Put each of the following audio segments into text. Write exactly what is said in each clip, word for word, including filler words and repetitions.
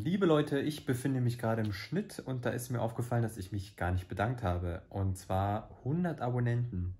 Liebe Leute, ich befinde mich gerade im Schnitt und da ist mir aufgefallen, dass ich mich gar nicht bedankt habe. Und zwar hundert Abonnenten.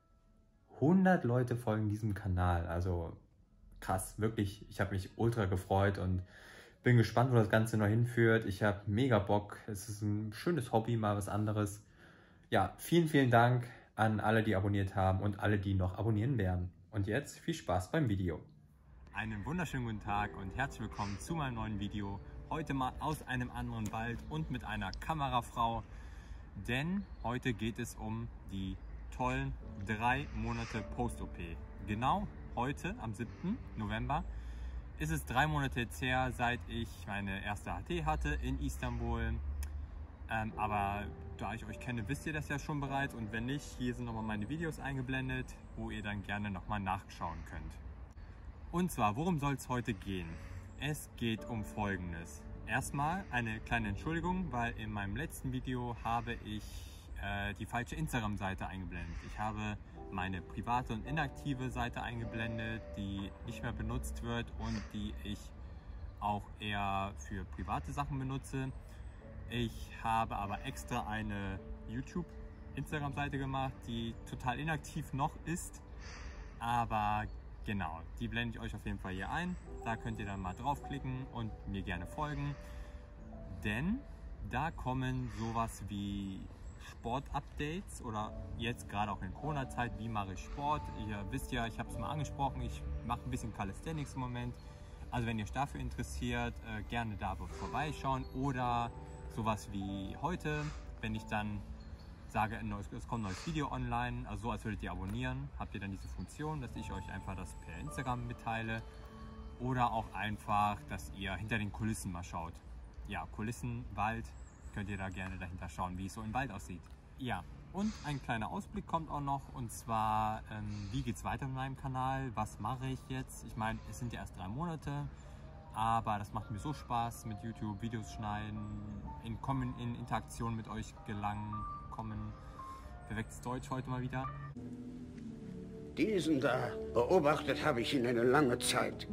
hundert Leute folgen diesem Kanal. Also krass, wirklich. Ich habe mich ultra gefreut und bin gespannt, wo das Ganze noch hinführt. Ich habe mega Bock. Es ist ein schönes Hobby, mal was anderes. Ja, vielen, vielen Dank an alle, die abonniert haben und alle, die noch abonnieren werden. Und jetzt viel Spaß beim Video. Einen wunderschönen guten Tag und herzlich willkommen zu meinem neuen Video. Heute mal aus einem anderen Wald und mit einer Kamerafrau, denn heute geht es um die tollen drei Monate Post-O P. Genau heute, am siebten November, ist es drei Monate jetzt her, seit ich meine erste H T hatte in Istanbul. Ähm, aber da ich euch kenne, wisst ihr das ja schon bereits, und wenn nicht, hier sind nochmal meine Videos eingeblendet, wo ihr dann gerne nochmal nachschauen könnt. Und zwar, worum soll es heute gehen? Es geht um Folgendes. Erstmal eine kleine Entschuldigung, weil in meinem letzten Video habe ich äh, die falsche Instagram-Seite eingeblendet. Ich habe meine private und inaktive Seite eingeblendet, die nicht mehr benutzt wird und die ich auch eher für private Sachen benutze. Ich habe aber extra eine YouTube-Instagram-Seite gemacht, die total inaktiv noch ist, aber genau, die blende ich euch auf jeden Fall hier ein. Da könnt ihr dann mal draufklicken und mir gerne folgen. Denn da kommen sowas wie Sport-Updates oder jetzt gerade auch in Corona-Zeit, wie mache ich Sport. Ihr wisst ja, ich habe es mal angesprochen, ich mache ein bisschen Calisthenics im Moment. Also wenn ihr euch dafür interessiert, äh, gerne da vorbeischauen. Oder sowas wie heute, wenn ich dann sage, es kommt ein neues Video online, also so als würdet ihr abonnieren, habt ihr dann diese Funktion, dass ich euch einfach das per Instagram mitteile, oder auch einfach, dass ihr hinter den Kulissen mal schaut. Ja, Kulissen, Wald, könnt ihr da gerne dahinter schauen, wie es so im Wald aussieht. Ja, und ein kleiner Ausblick kommt auch noch, und zwar, ähm, wie geht es weiter mit meinem Kanal, was mache ich jetzt? Ich meine, es sind ja erst drei Monate, aber das macht mir so Spaß mit YouTube, Videos schneiden, in, in Interaktion mit euch gelangen, kommen. Perfektes Deutsch heute mal wieder. Diesen da beobachtet habe ich ihn eine lange Zeit.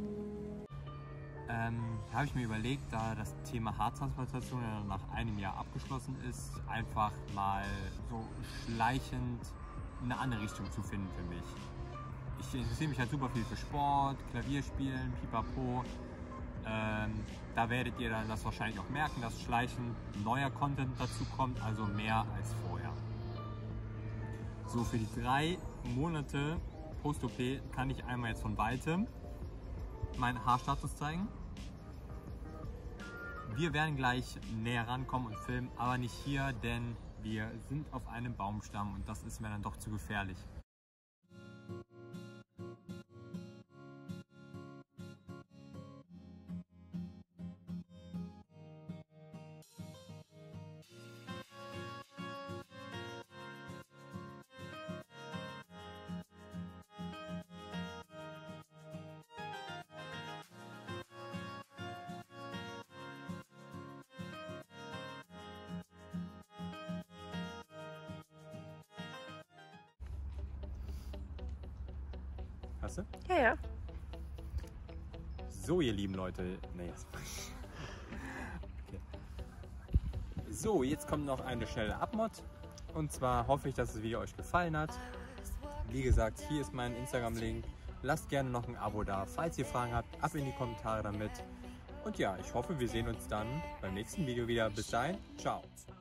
Ähm, habe ich mir überlegt, da das Thema Haartransplantation ja nach einem Jahr abgeschlossen ist, einfach mal so schleichend eine andere Richtung zu finden für mich. Ich interessiere mich halt super viel für Sport, Klavierspielen, Pipapo. Ähm, da werdet ihr dann das wahrscheinlich auch merken, dass schleichend neuer Content dazu kommt, also mehr als vorher. So, für die drei Monate Post-O P kann ich einmal jetzt von weitem meinen Haarstatus zeigen. Wir werden gleich näher rankommen und filmen, aber nicht hier, denn wir sind auf einem Baumstamm und das ist mir dann doch zu gefährlich. Hast du? Ja, ja. So, ihr lieben Leute. Nee, jetzt. Okay. So, jetzt kommt noch eine schnelle Abmod. Und zwar hoffe ich, dass das Video euch gefallen hat. Wie gesagt, hier ist mein Instagram-Link. Lasst gerne noch ein Abo da. Falls ihr Fragen habt, ab in die Kommentare damit. Und ja, ich hoffe, wir sehen uns dann beim nächsten Video wieder. Bis dahin, ciao.